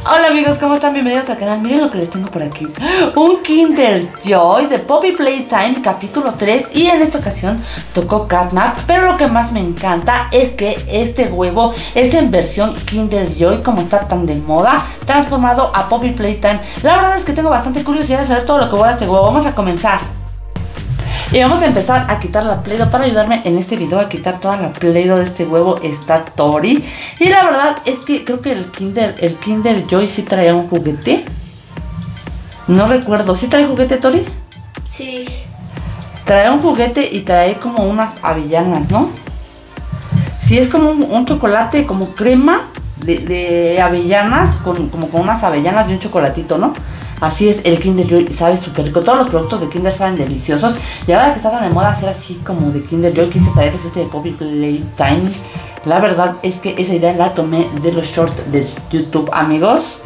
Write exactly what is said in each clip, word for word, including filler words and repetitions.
Hola amigos, ¿cómo están? Bienvenidos al canal. Miren lo que les tengo por aquí. Un Kinder Joy de Poppy Playtime capítulo tres. Y en esta ocasión tocó Catnap. Pero lo que más me encanta es que este huevo es en versión Kinder Joy, como está tan de moda, transformado a Poppy Playtime. La verdad es que tengo bastante curiosidad de saber todo lo que voy a este huevo. Vamos a comenzar. Y vamos a empezar a quitar la Play-Doh. Para ayudarme en este video a quitar toda la Play-Doh de este huevo está Tori. Y la verdad es que creo que el Kinder, el Kinder Joy sí traía un juguete. No recuerdo, ¿sí trae juguete, Tori? Sí. Trae un juguete y trae como unas avellanas, ¿no? Sí, es como un, un chocolate, como crema de, de avellanas, con, como con unas avellanas y un chocolatito, ¿no? Así es el Kinder Joy, sabe súper rico. Todos los productos de Kinder saben deliciosos. Y ahora que está tan de moda hacer así como de Kinder Joy, quise traerles este de Poppy Playtime. La verdad es que esa idea la tomé de los shorts de YouTube, amigos.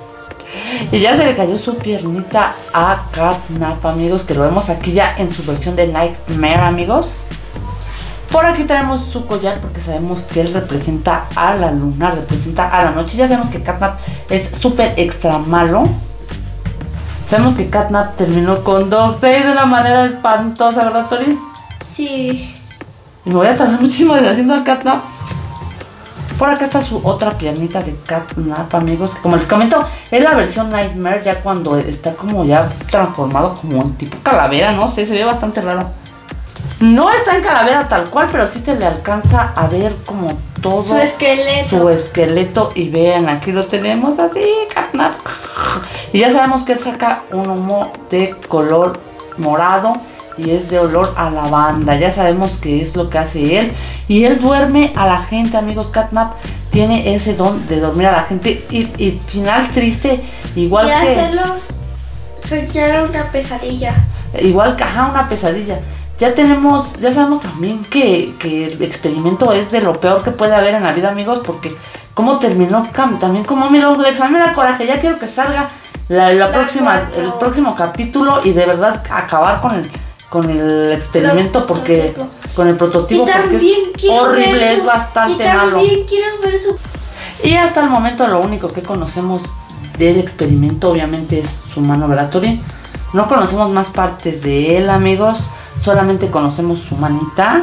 Y ya se le cayó su piernita a Catnap, amigos, que lo vemos aquí ya en su versión de Nightmare, amigos. Por aquí tenemos su collar porque sabemos que él representa a la luna, representa a la noche. Ya sabemos que Catnap es súper extra malo. Sabemos que Catnap terminó con Dog Day de una manera espantosa, ¿verdad, Tori? Sí. Y me voy a tardar muchísimo haciendo a Catnap. Por acá está su otra piernita de Catnap, amigos. Que como les comento, es la versión Nightmare, ya cuando está como ya transformado como en tipo calavera, no sé, se ve bastante raro. No está en calavera tal cual, pero sí se le alcanza a ver como todo su esqueleto. Su esqueleto. Y vean, aquí lo tenemos así, Catnap. Y ya sabemos que él saca un humo de color morado y es de olor a lavanda. Ya sabemos que es lo que hace él. Y él duerme a la gente, amigos. Catnap tiene ese don de dormir a la gente. Y, y final triste, igual y que... Y hacerlos soñar una pesadilla. Igual que, ajá, una pesadilla. Ya tenemos, ya sabemos también que, que el experimento es de lo peor que puede haber en la vida, amigos, porque cómo terminó también como mi Longlegs. A mí me da coraje, ya quiero que salga la, la, la próxima, cuatro. el próximo capítulo y de verdad acabar con el, con el experimento, porque con el prototipo, porque es horrible, su, es bastante y malo. Quiero ver su... Y hasta el momento lo único que conocemos del experimento obviamente es su mano, ¿verdad, Tori? No conocemos más partes de él, amigos. Solamente conocemos su manita,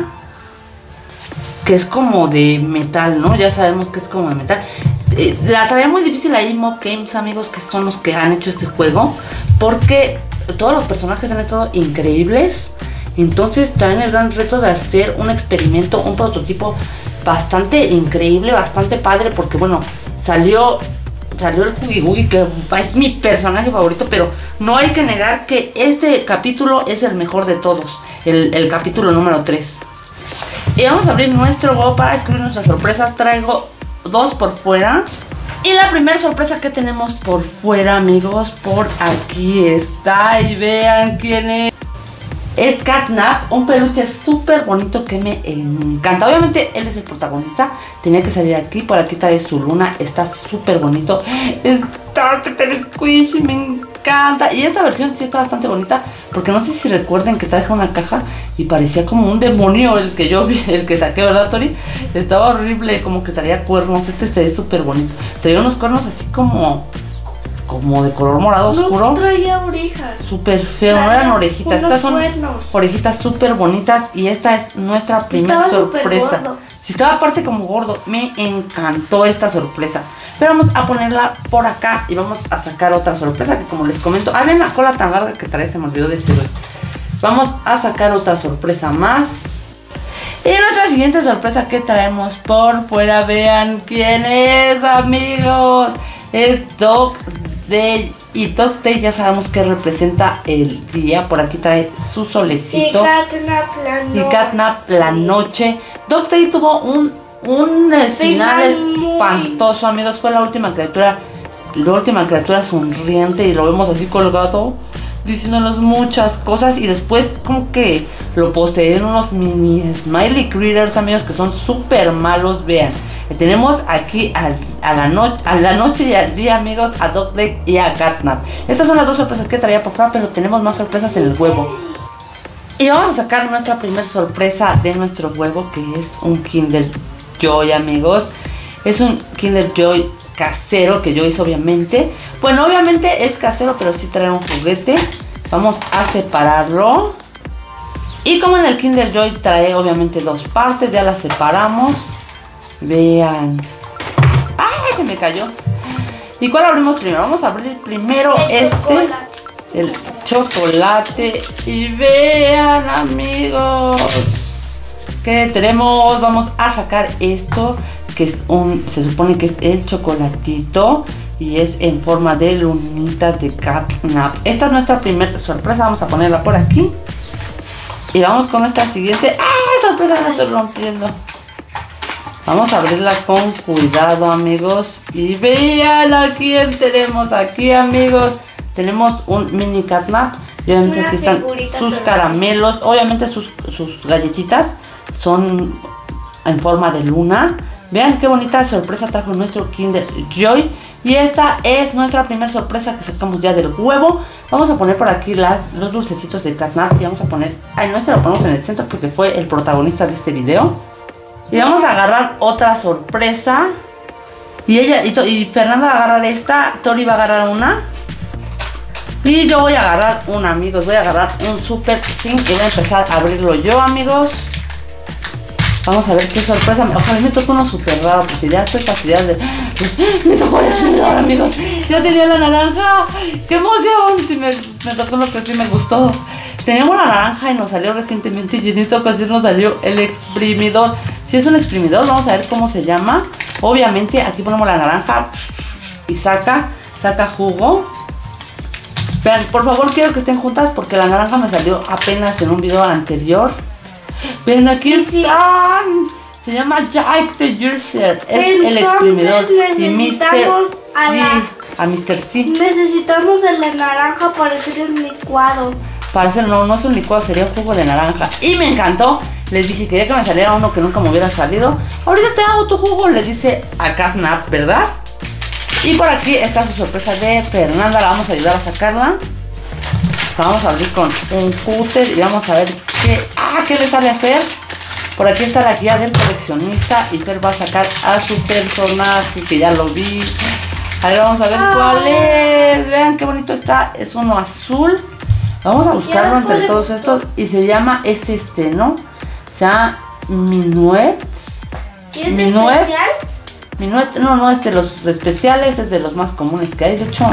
que es como de metal, ¿no? Ya sabemos que es como de metal. Eh, la tarea muy difícil ahí Mob Games, amigos, que son los que han hecho este juego, porque todos los personajes han estado increíbles. Entonces también el gran reto de hacer un experimento, un prototipo bastante increíble, bastante padre, porque bueno, salió... Salió el Huggy Wuggy, que es mi personaje favorito, pero no hay que negar que este capítulo es el mejor de todos, el, el capítulo número tres. Y vamos a abrir nuestro huevo para descubrir nuestras sorpresas. Traigo dos por fuera. Y la primera sorpresa que tenemos por fuera, amigos, por aquí está. Y vean quién es. Es Catnap, un peluche súper bonito que me encanta. Obviamente él es el protagonista, tenía que salir aquí. Por aquí trae su luna, está súper bonito. Está súper squishy, me encanta. Y esta versión sí está bastante bonita, porque no sé si recuerden que traje una caja y parecía como un demonio el que yo vi, el que saqué, ¿verdad, Tori? Estaba horrible, como que traía cuernos. Este se ve súper bonito. Traía unos cuernos así como... como de color morado oscuro. No traía orejas. Súper feo, no eran orejitas. Estas son cuernos. Orejitas súper bonitas. Y esta es nuestra primera sorpresa. Si estaba aparte como gordo, me encantó esta sorpresa. Pero vamos a ponerla por acá y vamos a sacar otra sorpresa que, como les comento, ah, ven la cola tan larga que trae, se me olvidó decirlo. Vamos a sacar otra sorpresa más. Y nuestra siguiente sorpresa que traemos por fuera, vean quién es, amigos. Es Dog Day. Y Dog Day ya sabemos que representa el día. Por aquí trae su solecito. Y Catnap la noche. Y Catnap la noche. Dog Day tuvo un, un final espantoso, amigos. Fue la última criatura. La última criatura sonriente. Y lo vemos así colgado, diciéndonos muchas cosas. Y después como que lo poseen unos mini smiley critters, amigos, que son súper malos. Vean, tenemos aquí al, a, la no, a la noche y al día, amigos, a Dog Day y a Catnap. Estas son las dos sorpresas que traía por fuera, pero tenemos más sorpresas en el huevo. Y vamos a sacar nuestra primera sorpresa de nuestro huevo, que es un Kinder Joy, amigos. Es un Kinder Joy casero que yo hice, obviamente. Bueno, obviamente es casero, pero sí trae un juguete. Vamos a separarlo. Y como en el Kinder Joy trae obviamente dos partes, ya las separamos. Vean. ¡Ay! Se me cayó. ¿Y cuál abrimos primero? Vamos a abrir primero El este. chocolate. El chocolate. Y vean, amigos, que tenemos. Vamos a sacar esto, que es un, se supone que es el chocolatito. Y es en forma de lunitas de catnap. Esta es nuestra primera sorpresa. Vamos a ponerla por aquí. Y vamos con nuestra siguiente. ¡Ay, sorpresa! La estoy rompiendo. Vamos a abrirla con cuidado, amigos. Y vean a quién tenemos aquí, amigos. Tenemos un mini catnap. Y obviamente Una aquí están figurita sus sorpresa. caramelos. Obviamente sus, sus galletitas son en forma de luna. Vean qué bonita sorpresa trajo nuestro Kinder Joy. Y esta es nuestra primera sorpresa que sacamos ya del huevo. Vamos a poner por aquí las, los dulcecitos de catnap. Y vamos a poner... Ay, no, este lo ponemos en el centro porque fue el protagonista de este video. Y vamos a agarrar otra sorpresa. Y ella y, y Fernanda va a agarrar esta. Tori va a agarrar una. Y yo voy a agarrar una, amigos. Voy a agarrar un Super Zinc. Y voy a empezar a abrirlo yo, amigos. Vamos a ver qué sorpresa. Ojalá me tocó uno súper raro, porque ya estoy fastidiada de... Me tocó el exprimidor, amigos. Ya tenía la naranja. ¡Qué emoción! Sí, me, me tocó lo que sí me gustó. Teníamos la naranja y nos salió recientemente. Y en esta ocasión nos salió el exprimidor. Si es un exprimidor, vamos a ver cómo se llama. Obviamente aquí ponemos la naranja y saca, saca jugo. Vean, por favor, quiero que estén juntas porque la naranja me salió apenas en un video anterior. Ven, aquí están. Se llama Jack the Juicer. Es Entonces, el exprimidor. Y mister necesitamos a C. la- A mister C. Necesitamos el de naranja para hacer el licuado. Parece, no, no es un licuado, sería un jugo de naranja. Y me encantó. Les dije, quería que me saliera uno que nunca me hubiera salido. Ahorita te hago tu jugo, les dice a catnap, ¿verdad? Y por aquí está su sorpresa de Fernanda. La vamos a ayudar a sacarla. La vamos a abrir con un cúter y vamos a ver qué, ah, qué le sale a Fer. Por aquí está la guía del coleccionista y Fer va a sacar a su personaje, que ya lo vi. A ver, vamos a ver cuál es. Vean qué bonito está. Es uno azul. Vamos a buscarlo Ya, entre ¿cuál todos es? estos. Y se llama, es este, ¿no? Se llama Minuet. ¿Quieres Minuet. especial? Minuet, no, no es de los especiales, es de los más comunes que hay. De hecho,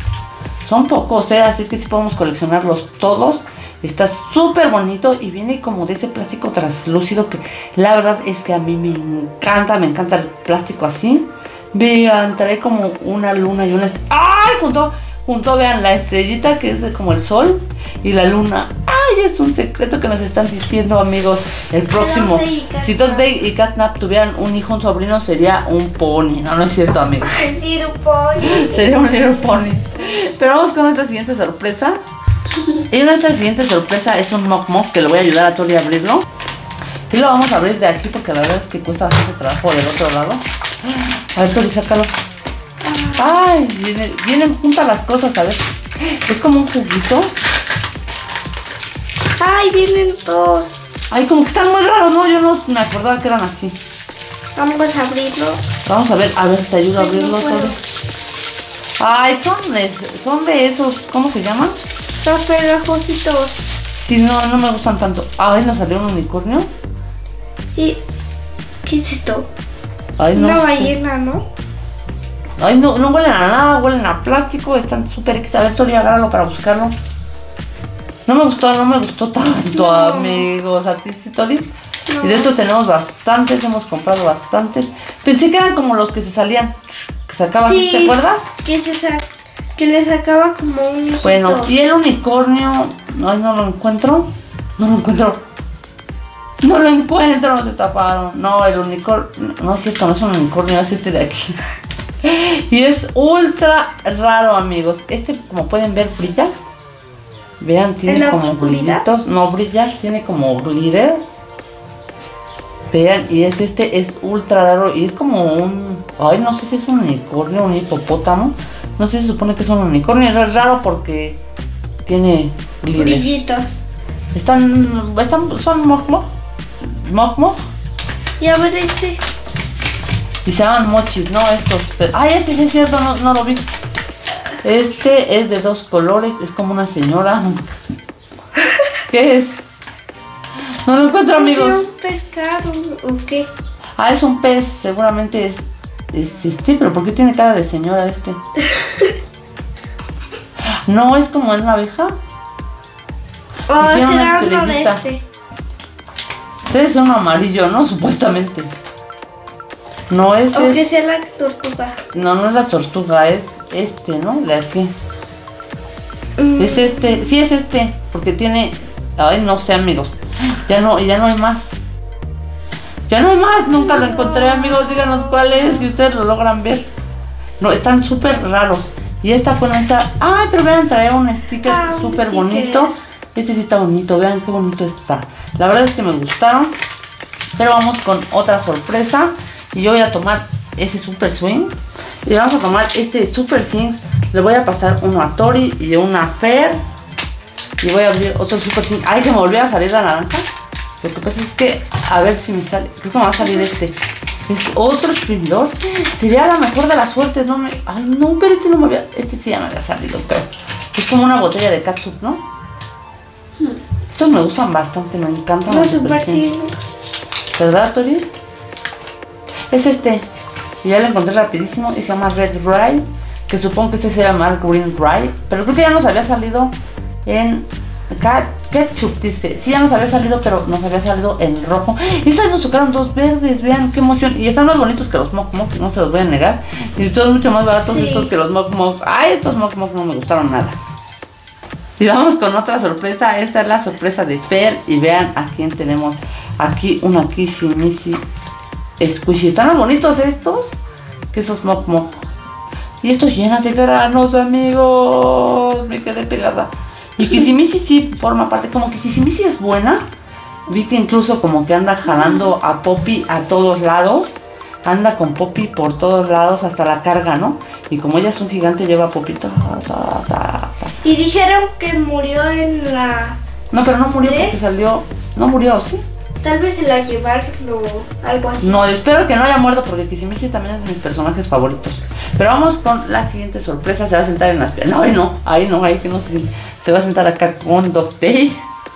son pocos, ¿eh? Así es que sí podemos coleccionarlos todos. Está súper bonito y viene como de ese plástico translúcido que la verdad es que a mí me encanta, me encanta el plástico así. Vean, trae como una luna y una... est- ¡Ay! Junto, junto, vean, la estrellita que es de como el sol y la luna. ¡Ay! Es un secreto que nos están diciendo, amigos. El próximo... Dog Day y Catnap. Si Dog Day y Catnap tuvieran un hijo, un sobrino, sería un pony. No, no es cierto, amigos. El Little Pony. Sería un Little Pony. Pero vamos con nuestra siguiente sorpresa. Y nuestra siguiente sorpresa es un Mok Mok, que le voy a ayudar a Tori a abrirlo. Y lo vamos a abrir de aquí porque la verdad es que cuesta bastante trabajo del otro lado. A ver, Tori, sácalo. Ay, viene- vienen juntas las cosas, a ver. Es como un juguito. Ay, vienen dos. Ay, como que están muy raros, ¿no? Yo no me acordaba que eran así. Vamos a abrirlo. Vamos a ver, a ver, te ayudo a Ay, no abrirlo, puedo. Tori. Ay, son de, son de esos, ¿cómo se llaman? Los pegajositos. Sí, no, no me gustan tanto. Ay, nos salió un unicornio. ¿Y qué es esto? Ay, no Una sé. ballena, ¿no? Ay, no, no huelen a nada, huelen a plástico, están súper X. A ver, Tori, agárralo para buscarlo. No me gustó, no me gustó tanto, No. amigos. ¿A ti sí, Tori? No. Y de estos tenemos bastantes, hemos comprado bastantes. Pensé que eran como los que se salían, que sacaban, Sí. ¿te acuerdas? Que se sa- que le sacaba como un hijito. Bueno, y el unicornio, ay, no lo encuentro. No lo encuentro. No lo encuentro, no se taparon. No, el unicornio, no es cierto, no es un unicornio, es este de aquí. Y es ultra raro, amigos. Este, como pueden ver, brilla. Vean, ¿En tiene la como oscuridad? brillitos. No brilla, tiene como glitter. Vean, y es este, es ultra raro. Y es como un, ay, no sé si es un unicornio o un hipopótamo. No sé si se supone que es un unicornio. Es raro porque tiene glitter. Brillitos. Están, están, son moj moj. Moj moj. Y a ver este. Y se llaman mochis, ¿no? Estos. Pero, ay, este sí es cierto, no, no lo vi. Este es de dos colores, es como una señora. ¿Qué es? No lo encuentro, amigos. ¿Es un pescado o qué? Ah, es un pez, seguramente es, es este, pero ¿por qué tiene cara de señora este? No, es como una abeja. O tiene una será uno de estrellita. este. Debe ser un amarillo, ¿no? Supuestamente. No es. O es- que sea la tortuga. No, no es la tortuga, es este, ¿no? De aquí. Mm, Es este, sí es este, porque tiene. Ay, no sé, amigos. Ya no, ya no hay más. Ya no hay más, nunca lo encontré, amigos. Díganos cuál es, si ustedes lo logran ver. No, están súper raros. Y esta fue nuestra. Ay, pero vean, traía un sticker Ah, un súper sticker. bonito. Este sí está bonito, vean qué bonito está. La verdad es que me gustaron. Pero vamos con otra sorpresa. Y yo voy a tomar ese super swing. Y vamos a tomar este super swing. Le voy a pasar uno a Tori y uno a Fer. Y voy a abrir otro super swing. Ay, que me volvió a salir la naranja. Lo que pasa es que, a ver si me sale. Creo que me va a salir este. Es otro exprimidor. Sería la mejor de las suertes. No me. Ay, no, pero este no me había. Este sí ya me había salido, creo. Es como una botella de catsup, ¿no? Estos me gustan bastante, me encantan. no, los super super swings. sí. ¿Verdad, Tori? Es este. Y ya lo encontré rapidísimo. Y se llama Red Rye. Que supongo que este se llama Green Rye. Pero creo que ya nos había salido en Cat- Ketchup, dice. Sí, ya nos había salido, pero nos había salido en rojo. Y estas nos tocaron dos verdes. Vean qué emoción. Y están más bonitos que los Mok Mok, no se los voy a negar. Y todos mucho más baratos Sí. estos que los Mok Mok. Ay, estos Mok Mok no me gustaron nada. Y vamos con otra sorpresa. Esta es la sorpresa de Fer. Y vean a quién tenemos aquí. Una Kissy Missy Squishy. Están más bonitos estos que esos Mok Mok. Y estos llenan de granos, amigos. Me quedé pegada. Y Kissy Missy sí forma parte. Como que Kissy Missy es buena. Vi que incluso como que anda jalando a Poppy a todos lados. Anda con Poppy por todos lados hasta la carga, ¿no? Y como ella es un gigante, lleva a Poppy. ta, ta, ta, ta. Y dijeron que murió en la... No, pero no murió porque ¿Tres? salió. No murió, ¿sí? Tal vez se la llevaron o algo así. No, espero que no haya muerto porque Kissy Missy también es de mis personajes favoritos. Pero vamos con la siguiente sorpresa. Se va a sentar en las piernas. No, ahí no, ahí no, ahí que no se siente. Se va a sentar acá con Doctay.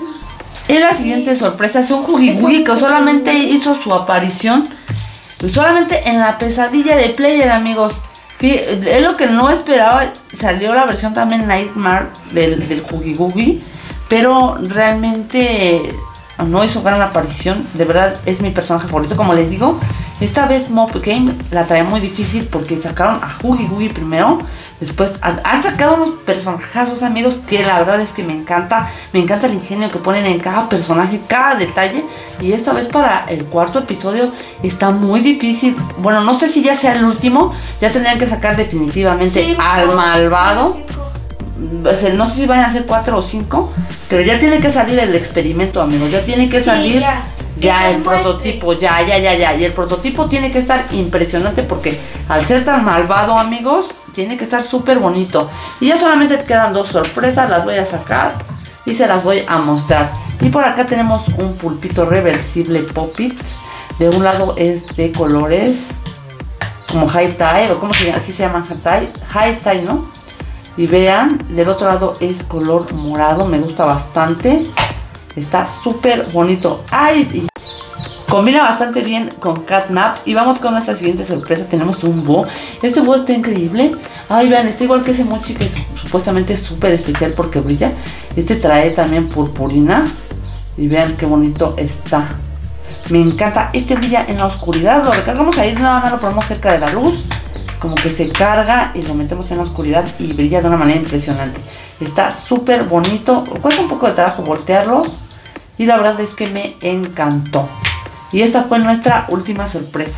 Y la siguiente sorpresa es un Huggy Wuggy que solamente hizo su aparición solamente en la pesadilla de Player, amigos. Es lo que no esperaba. Salió la versión también Nightmare del, del Huggy Wuggy, pero realmente no hizo gran aparición. De verdad es mi personaje favorito. Como les digo, esta vez Mob Game la trae muy difícil porque sacaron a Huggy Wuggy primero. Después han, han sacado unos personajazos, amigos, que la verdad es que me encanta. Me encanta el ingenio que ponen en cada personaje, cada detalle. Y esta vez para el cuarto episodio está muy difícil. Bueno, no sé si ya sea el último. Ya tendrían que sacar definitivamente Sí, al cuatro, malvado. cinco. O sea, no sé si van a ser cuatro o cinco. Pero ya tiene que salir el experimento, amigos. Ya tiene que Sí, salir ya. ya Que el se muestre. prototipo. Ya, ya, ya, ya. Y el prototipo tiene que estar impresionante porque al ser tan malvado, amigos, tiene que estar súper bonito. Y ya solamente te quedan dos sorpresas. Las voy a sacar y se las voy a mostrar. Y por acá tenemos un pulpito reversible Pop-It. De un lado es de colores como high tie, o como se llama, así se llaman high tie, high tie, ¿no? Y vean, del otro lado es color morado, me gusta bastante. Está súper bonito. Ay, y combina bastante bien con Catnap. Y vamos con nuestra siguiente sorpresa. Tenemos un búho. Este búho está increíble. Ay, vean, está igual que ese mochi que es supuestamente súper especial porque brilla. Este trae también purpurina. Y vean qué bonito está. Me encanta. Este brilla en la oscuridad. Lo recargamos ahí, nada más lo ponemos cerca de la luz. Como que se carga y lo metemos en la oscuridad y brilla de una manera impresionante. Está súper bonito. Cuesta un poco de trabajo voltearlos. Y la verdad es que me encantó. Y esta fue nuestra última sorpresa.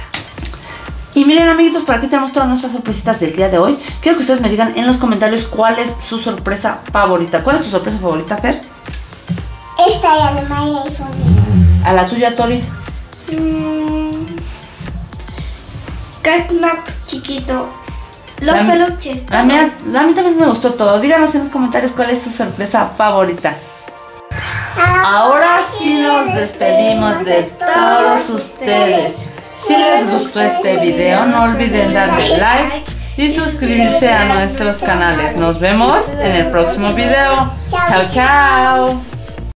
Y miren, amiguitos, por aquí tenemos todas nuestras sorpresitas del día de hoy. Quiero que ustedes me digan en los comentarios cuál es su sorpresa favorita. ¿Cuál es tu sorpresa favorita, Fer? Esta ya de My iPhone. A la tuya, Tori. Mm, Catnap chiquito. Los La- peluches. A mí, a mí también me gustó todo. Díganos en los comentarios cuál es su sorpresa favorita. Ahora sí nos despedimos de todos ustedes. Si les gustó este video, no olviden darle like y suscribirse a nuestros canales. Nos vemos en el próximo video. Chao, chao.